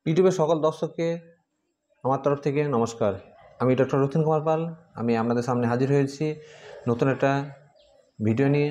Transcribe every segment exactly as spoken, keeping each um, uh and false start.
ইউটিউবের সকল দর্শককে আমার তরফ থেকে নমস্কার। আমি ডক্টর রতিন কুমার পাল। আমি আপনাদের সামনে হাজির হয়েছি নতুন একটা ভিডিও নিয়ে।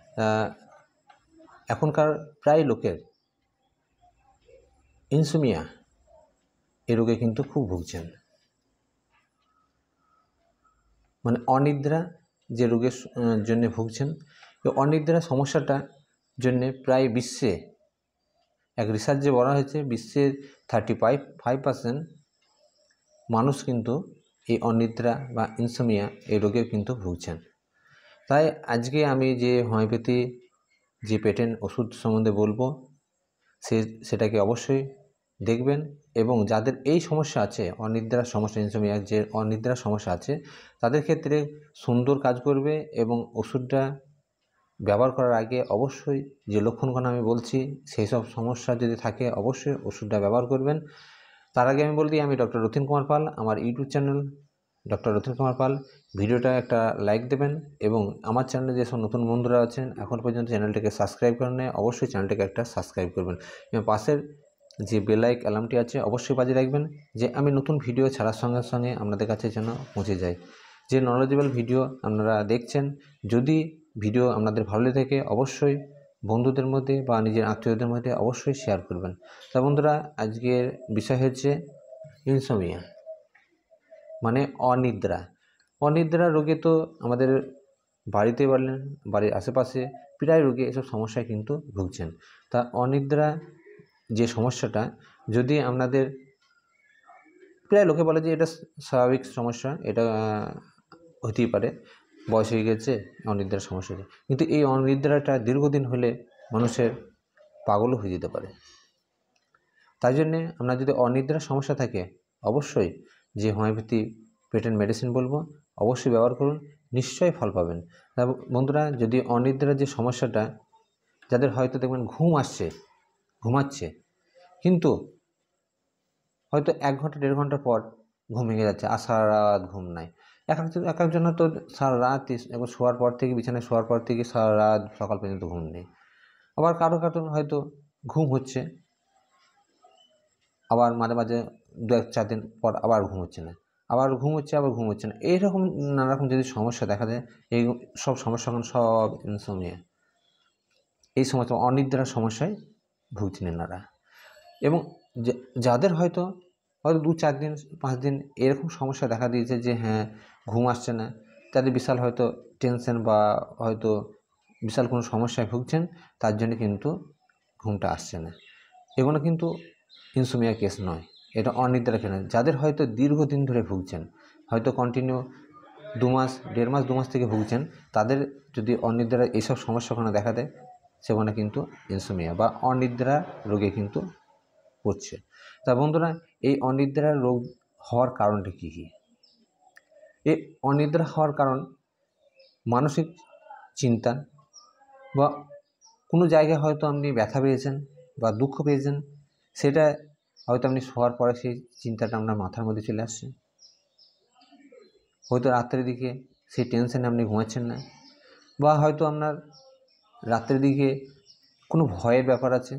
এখনকার প্রায় লোকের ইনসোমিয়া এই রোগে কিন্তু খুব ভুগছেন, মানে অনিদ্রা যে রোগের জন্য ভুগছেন। এই অনিদ্রা সমস্যাটা জন্যে প্রায় বিশ্বে এক রিসার্চে বলা হয়েছে বিশ্বের থার্টি ফাইভ ফাইভ পার্সেন্ট মানুষ কিন্তু এই অনিদ্রা বা ইনসোমিয়া এই রোগে কিন্তু ভুগছেন। তাই আজকে আমি যে হোমিওপ্যাথি যে পেটেন্ট ওষুধ সম্বন্ধে বলবো সে সেটাকে অবশ্যই দেখবেন, এবং যাদের এই সমস্যা আছে অনিদ্রার সমস্যা, ইনসোমিয়ার যে অনিদ্রার সমস্যা আছে তাদের ক্ষেত্রে সুন্দর কাজ করবে। এবং ওষুধটা ব্যবহার করার আগে অবশ্যই যে লক্ষণগুলো আমি বলছি সেই সব সমস্যা যদি থাকে অবশ্যই ওষুধটা ব্যবহার করবেন। তার আগে আমি বলে দিই, আমি ডক্টর রতিন কুমার পাল, আমার YouTube channel doctor Ratin Kumar Pal. ভিডিওটা একটা লাইক দেবেন এবং আমার চ্যানেলে যেসব নতুন বন্ধুরা আছেন এখন পর্যন্ত চ্যানেলটাকে সাবস্ক্রাইব করেন না, অবশ্যই চ্যানেলটাকে একটা সাবস্ক্রাইব করবেন এবং পাশের যে বেল আইকন অ্যালার্মটি আছে অবশ্যই বাজিয়ে রাখবেন, যে আমি নতুন ভিডিও ছাড়ার সঙ্গে সঙ্গে আপনাদের কাছে যেন পৌঁছে যায়। যে নলেজেবল ভিডিও আপনারা দেখছেন, যদি ভিডিও আপনাদের ভালো লেগে থাকে অবশ্যই বন্ধুদের মধ্যে বা নিজের আত্মীয়দের মধ্যে অবশ্যই শেয়ার করবেন। তা বন্ধুরা, আজকের বিষয় হচ্ছে ইনসোমিয়া মানে অনিদ্রা। অনিদ্রা রোগে তো আমাদের বাড়িতে বলেন বাড়ির আশেপাশে প্রায় রোগী এসব সমস্যায় কিন্তু ভুগছেন। তা অনিদ্রা যে সমস্যাটা, যদি আপনাদের প্রায় লোকে বলে যে এটা স্বাভাবিক সমস্যা, এটা হতেই পারে, বয়স হয়ে গেছে অনিদ্রার সমস্যা, কিন্তু এই অনিদ্রাটা দীর্ঘদিন হলে মানুষের পাগলও হয়ে যেতে পারে। তাই জন্যে আপনার যদি অনিদ্রার সমস্যা থাকে অবশ্যই যে হোমিওপ্যাথি পেটেন্ট মেডিসিন বলবো অবশ্যই ব্যবহার করুন, নিশ্চয়ই ফল পাবেন। তা বন্ধুরা, যদি অনিদ্রার যে সমস্যাটা, যাদের হয়তো দেখবেন ঘুম আসছে, ঘুমাচ্ছে কিন্তু হয়তো এক ঘন্টা দেড় ঘন্টা পর ঘুম ভেঙে যাচ্ছে আর সারা রাত ঘুম নাই। এক একজন এক একজন হয়তো সারা রাত একবার শোয়ার পর থেকে বিছানায় শোয়ার পর থেকে সারা রাত সকাল পর্যন্ত ঘুম নেই। আবার কারো কারো হয়তো ঘুম হচ্ছে, আবার মাঝে মাঝে দু এক চার দিন পর আবার ঘুম হচ্ছে না, আবার ঘুম হচ্ছে আবার ঘুম হচ্ছে না। এইরকম নানারকম যদি সমস্যা দেখা যায়, এই সব সমস্যা সব ইনসোমিয়া, এই সমস্ত অনিদ্রার সমস্যায় ভুগছেন এনারা। এবং যাদের হয়তো হয়তো দু চার দিন পাঁচ দিন এরকম সমস্যা দেখা দিয়েছে যে হ্যাঁ ঘুম আসছে না, তাদের বিশাল হয়তো টেনশন বা হয়তো বিশাল কোনো সমস্যায় ভুগছেন, তার জন্য কিন্তু ঘুমটা আসছে না। এগুলো কিন্তু ইনসোমিয়া কেস নয়, এটা অনিদ্রা কেন। যাদের হয়তো দীর্ঘদিন ধরে ভুগছেন, হয়তো কন্টিনিউ দু মাস দেড় মাস দু মাস থেকে ভুগছেন, তাদের যদি অনিদ্রা এইসব সমস্যাগুলো দেখা দেয় সেগুলো কিন্তু ইনসোমিয়া বা অনিদ্রা রোগে কিন্তু হচ্ছে। তা বন্ধুরা, এই অনিদ্রা রোগ হওয়ার কারণটা কী কী? এই অনিদ্রা হওয়ার কারণ মানসিক চিন্তা, বা কোনো জায়গায় হয়তো আপনি ব্যথা পেয়েছেন বা দুঃখ পেয়েছেন, সেটা হয়তো আপনি শোয়ার পরে সেই চিন্তাটা আপনার মাথার মধ্যে চলে আসছে। হয়তো রাত্রের দিকে সেই টেনশনে আপনি ঘুমাচ্ছেন না, বা হয়তো আপনার রাত্রের দিকে কোনো ভয়ের ব্যাপার আছে,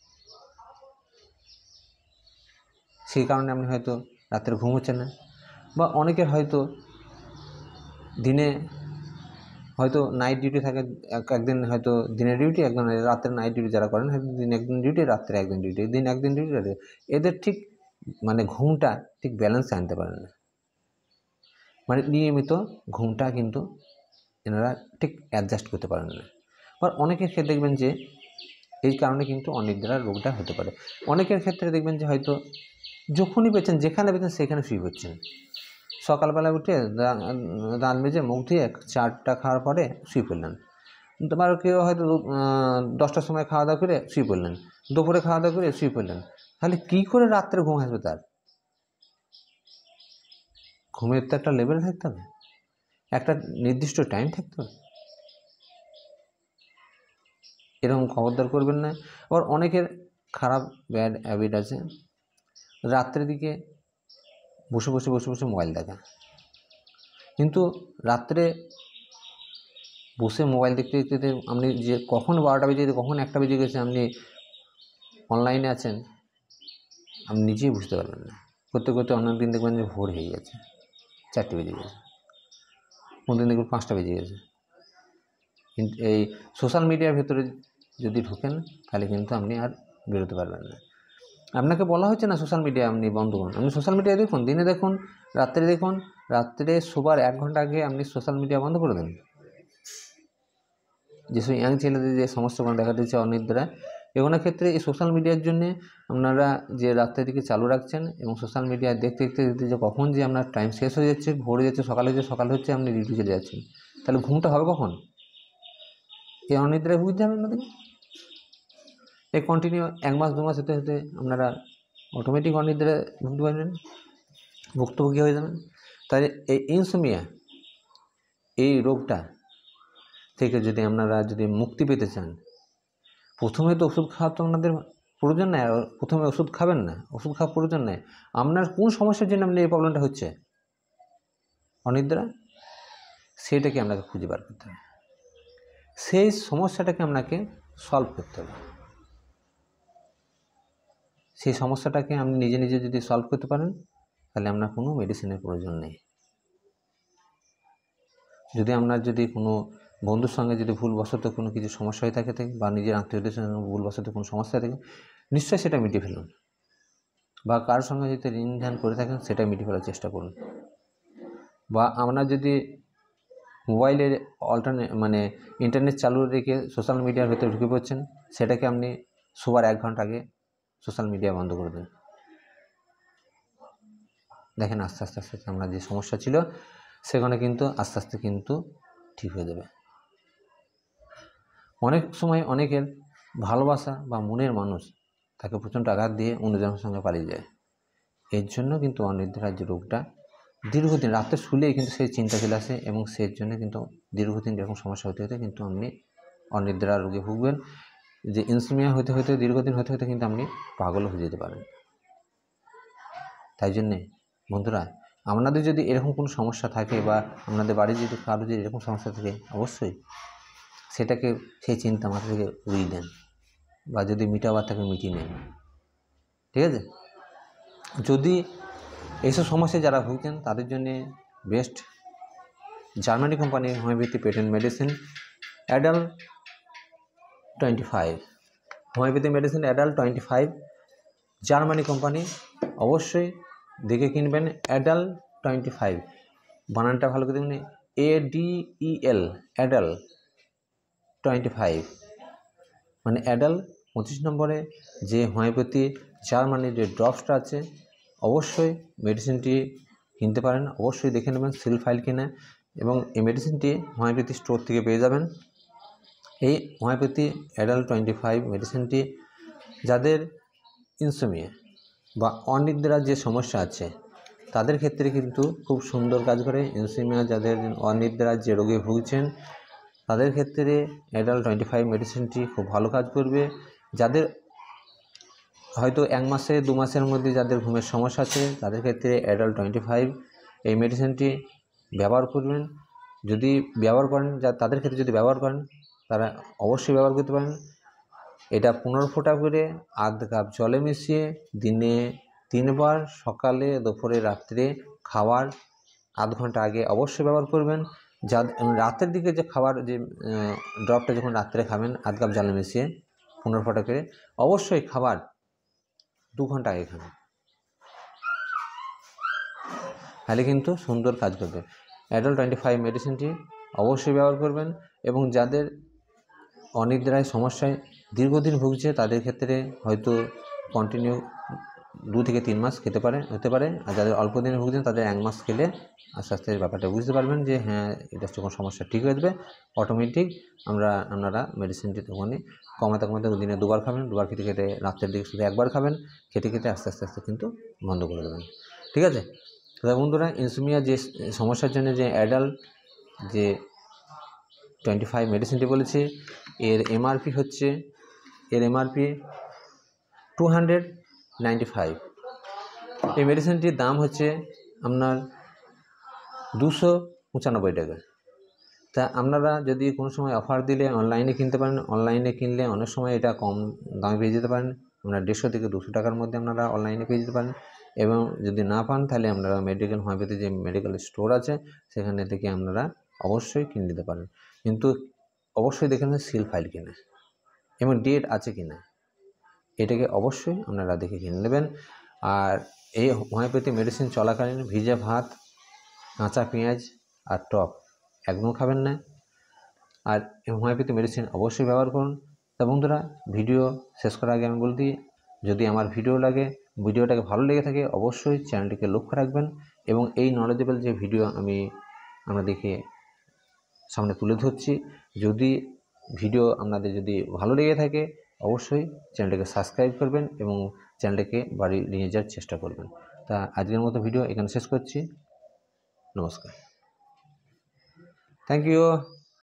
সেই কারণে আপনি হয়তো রাত্রে ঘুম হচ্ছে না। বা অনেকের হয়তো দিনে হয়তো নাইট ডিউটি থাকে, একদিন হয়তো দিনের ডিউটি, একদিন রাত্রে নাইট ডিউটি যারা করেন হয়তো দিন একদিন ডিউটি রাত্রে একদিন ডিউটি, দিন একদিন ডিউটি রাত্রে, এদের ঠিক মানে ঘুমটা ঠিক ব্যালেন্সে আনতে পারেন না, মানে নিয়মিত ঘুমটা কিন্তু এনারা ঠিক অ্যাডজাস্ট করতে পারেন না। আর অনেকের ক্ষেত্রে দেখবেন যে এই কারণে কিন্তু অনিদ্রার রোগটা হতে পারে। অনেকের ক্ষেত্রে দেখবেন যে হয়তো যখনই পেয়েছেন যেখানে পেয়েছেন সেখানে শুয়ে পড়ছেন, সকালবেলা উঠে দাঁত মেজে মুখ দিয়ে চারটা খাওয়ার পরে শুয়ে পড়লেন, তোমার কেউ হয়তো দশটার সময় খাওয়া দাওয়া করে শুয়ে পড়লেন, দুপুরে খাওয়া দাওয়া করে শুয়ে পড়লেন। তাহলে কী করে রাত্রে ঘুম আসবে? তার ঘুমের তো একটা লেভেল থাকতে হবে, একটা নির্দিষ্ট টাইম থাকতে হবে। এরকম খবরদার করবেন না। আবার অনেকের খারাপ ব্যাড হ্যাবিট আছে, রাত্রের দিকে বসে বসে বসে বসে মোবাইল দেখা। কিন্তু রাত্রে বসে মোবাইল দেখতে দেখতে আপনি যে কখন বারোটা বেজে গেছে, কখন একটা বেজে গেছে, আপনি অনলাইনে আছেন, আপনি নিজেই বুঝতে পারবেন না। করতে করতে অনেক দিন দেখবেন যে ভোর হয়ে গেছে, চারটে বেজে গেছে, কোন দিন দেখবেন পাঁচটা বেজে গেছে। কিন্তু এই সোশ্যাল মিডিয়ার ভেতরে যদি ঢোকেন তাহলে কিন্তু আপনি আর বেরোতে পারবেন না। আপনাকে বলা হচ্ছে না সোশ্যাল মিডিয়া আপনি বন্ধ করুন, আপনি সোশ্যাল মিডিয়া দেখুন, দিনে দেখুন, রাত্রে দেখুন, রাত্রে শোবার এক ঘন্টা আগে আপনি সোশ্যাল মিডিয়া বন্ধ করে দেন। যেসব ইয়াং ছেলেদের যে সমস্যাগুলো দেখা দিচ্ছে অনিদ্রা, এগুলোর ক্ষেত্রে এই সোশ্যাল মিডিয়ার জন্যে আপনারা যে রাত্রের দিকে চালু রাখছেন এবং সোশ্যাল মিডিয়া দেখতে দেখতে দেখতে যে কখন যে আপনার টাইম শেষ হয়ে যাচ্ছে, ভোরে যাচ্ছে, সকালে হচ্ছে, সকাল হচ্ছে, আপনি ডিউটি চলে যাচ্ছেন, তাহলে ঘুমটা হবে কখন? এই অনিদ্রায় ভুগতে হবে আপনাদের। এই কন্টিনিউ এক মাস দু মাস হতে হতে আপনারা অটোমেটিক অনিদ্রায় ভুগতে পারবেন, ভুক্তভোগী হয়ে যাবেন। তাই এই ইনসোমিয়া এই রোগটা থেকে যদি আপনারা যদি মুক্তি পেতে চান, প্রথমে তো ওষুধ খাওয়া তো আপনাদের প্রয়োজন নেই, প্রথমে ওষুধ খাবেন না, ওষুধ খাওয়া প্রয়োজন নেই। আপনার কোন সমস্যার জন্য আপনার এই প্রবলেমটা হচ্ছে অনিদ্রা, সেটাকে আপনাকে খুঁজে বার করতে হবে, সেই সমস্যাটাকে আপনাকে সলভ করতে হবে। সেই সমস্যাটাকে আপনি নিজে নিজে যদি সলভ করতে পারেন তাহলে আপনার কোনো মেডিসিনের প্রয়োজন নেই। যদি আপনার যদি কোনো বন্ধুর সঙ্গে যদি ভুলবশত কোনো কিছু সমস্যা হয়ে থাকে বা নিজের আত্মীয়দের সঙ্গে ভুলবশত কোনো সমস্যা থাকে, নিশ্চয়ই সেটা মিটিয়ে ফেলুন। বা কার সঙ্গে যদি ঋণ ধ্যান করে থাকেন সেটা মিটিয়ে ফেলার চেষ্টা করুন। বা আপনার যদি মোবাইলের অল্টারনেট মানে ইন্টারনেট চালু রেখে সোশ্যাল মিডিয়ার ভেতরে ঢুকে পড়ছেন, সেটাকে আপনি শোবার এক ঘন্টা আগে সোশ্যাল মিডিয়া বন্ধ করে দেন। দেখেন আস্তে আস্তে আস্তে আস্তে আপনার যে সমস্যা ছিল সেখানে কিন্তু আস্তে আস্তে কিন্তু ঠিক হয়ে যাবে। অনেক সময় অনেকের ভালোবাসা বা মনের মানুষ তাকে প্রচণ্ড আঘাত দিয়ে অন্যজনের সঙ্গে পালিয়ে যায়। এর জন্য কিন্তু অনিদ্রার যে রোগটা দীর্ঘদিন রাতে শুলেই কিন্তু সেই চিন্তা চলে আসে এবং সেই জন্য কিন্তু দীর্ঘদিন এরকম সমস্যা হতে হতে কিন্তু আপনি অনিদ্রা রোগে ভুগবেন। যে ইনসোমিয়া হতে হতে দীর্ঘদিন হতে হতে কিন্তু আপনি পাগল হয়ে যেতে পারেন। তাই জন্যে বন্ধুরা, আপনাদের যদি এরকম কোনো সমস্যা থাকে বা আপনাদের বাড়ির যদি কারো যদি এরকম সমস্যা থাকে, অবশ্যই সেটাকে সেই চিন্তা মাথা থেকে উড়িয়ে দেন বা যদি মিটাবার থাকে মিটিয়ে নেন, ঠিক আছে? যদি এইসব সমস্যায় যারা ভুগছেন তাদের জন্যে বেস্ট জার্মানি কোম্পানির homeopathy patent medicine Adel twenty five homeopathy medicine Adel twenty five Germany company, অবশ্যই দেখে কিনবেন। অ্যাডাল টোয়েন্টি ফাইভ বানানটা ভালো করে দেখুন, A D E L Adel twenty five মানে অ্যাডাল পঁচিশ নম্বরে যে হোমিওপ্যাথি জার্মানির যে ড্রপসটা আছে, অবশ্যই মেডিসিনটি কিনতে পারেন, অবশ্যই দেখে নেবেন সিল ফাইল কিনে, এবং এই মেডিসিনটি হোমিওপ্যাথি স্টোর থেকে পেয়ে যাবেন। এই হোমিওপ্যাথি অ্যাডাল টোয়েন্টি ফাইভ মেডিসিনটি যাদের ইনসোমিয়া বা অনিদ্রার যে সমস্যা আছে তাদের ক্ষেত্রে কিন্তু খুব সুন্দর কাজ করে। ইনসোমিয়া যাদের অনিদ্রার যে রোগে ভুগছেন তাদের ক্ষেত্রে অ্যাডাল টোয়েন্টি ফাইভ মেডিসিনটি খুব ভালো কাজ করবে। যাদের হয়তো এক মাসে দু মাসের মধ্যে যাদের ঘুমের সমস্যা আছে তাদের ক্ষেত্রে অ্যাডাল টোয়েন্টি ফাইভ এই মেডিসিনটি ব্যবহার করবেন। যদি ব্যবহার করেন যা তাদের ক্ষেত্রে যদি ব্যবহার করেন তারা অবশ্যই ব্যবহার করতে পারেন। এটা পনেরো ফোঁটা করে আধ কাপ জলে মিশিয়ে দিনে তিনবার সকালে দুপুরে রাত্রে খাওয়ার আধ ঘন্টা আগে অবশ্যই ব্যবহার করবেন। যা রাতের দিকে যে খাবার যে ড্রপটা যখন রাত্রে খাবেন আধ কাপ জলে মিশিয়ে পনেরো ফোঁটা করে, অবশ্যই খাবার দু ঘন্টা আগে খাবেন, তাহলে কিন্তু সুন্দর কাজ করবে। অ্যাডাল টোয়েন্টি ফাইভ মেডিসিনটি অবশ্যই ব্যবহার করবেন। এবং যাদের অনিদ্রায় সমস্যায় দীর্ঘদিন ভুগছে তাদের ক্ষেত্রে হয়তো কন্টিনিউ দু থেকে তিন মাস খেতে পারে হতে পারে, আর যাদের অল্প দিনে ভুগছেন তাদের এক মাস খেলে আস্তে আস্তে ব্যাপারটা বুঝতে পারবেন যে হ্যাঁ এটা যখন সমস্যা ঠিক হয়ে যাবে অটোমেটিক আমরা আপনারা মেডিসিনটি তখনই কমাতে কমাতে দিনে দুবার খাবেন, দুবার খেতে খেতে রাত্রের দিকে শুধু একবার খাবেন, খেতে খেতে আস্তে আস্তে আস্তে কিন্তু বন্ধ করে দেবেন, ঠিক আছে? তবে বন্ধুরা, ইনসোমিয়া যে সমস্যার জন্য যে অ্যাডাল যে টোয়েন্টি ফাইভ মেডিসিনটি বলেছি এর এমআরপি হচ্ছে এর MRP two hundred ninety five. এই মেডিসিনটির দাম হচ্ছে আপনার দুশো পঁচানব্বই টাকা। তা আপনারা যদি কোনো সময় অফার দিলে অনলাইনে কিনতে পারেন, অনলাইনে কিনলে অনেক সময় এটা কম দামে পেয়ে যেতে পারেন। আপনারা দেড়শো থেকে দুশো টাকার মধ্যে আপনারা অনলাইনে পেয়ে যেতে পারেন। এবং যদি না পান তাহলে আপনারা মেডিকেল হোমিওপ্যাথি যে মেডিকেল স্টোর আছে সেখানে থেকে আপনারা অবশ্যই কিনে নিতে পারেন, কিন্তু অবশ্যই দেখে নেবেন সিল ফাইল কিনা এবং ডেট আছে কিনা, এটাকে অবশ্যই আপনারা দেখে কিনে নেবেন। আর এই হোমিওপ্যাথি মেডিসিন চলাকালীন ভিজা ভাত, কাঁচা পেঁয়াজ আর টক একদম খাবেন না। আর এই হোমিওপ্যাথি মেডিসিন অবশ্যই ব্যবহার করুন। তা বন্ধুরা, ভিডিও শেষ করার আগে আমি বলতে, যদি আমার ভিডিও লাগে ভিডিওটাকে ভালো লেগে থাকে অবশ্যই চ্যানেলটিকে লক্ষ্য রাখবেন এবং এই নলেজেবল যে ভিডিও আমি আপনাদেরকে সামনে তুলে ধরছি, যদি ভিডিও আপনাদের যদি ভালো লেগে থাকে অবশ্যই চ্যানেলটাকে সাবস্ক্রাইব করবেন এবং চ্যানেলটাকে বাড়ি নিয়ে যাওয়ার চেষ্টা করবেন। তা আজকের মতো ভিডিও এখানে শেষ করছি। নমস্কার, থ্যাংক ইউ।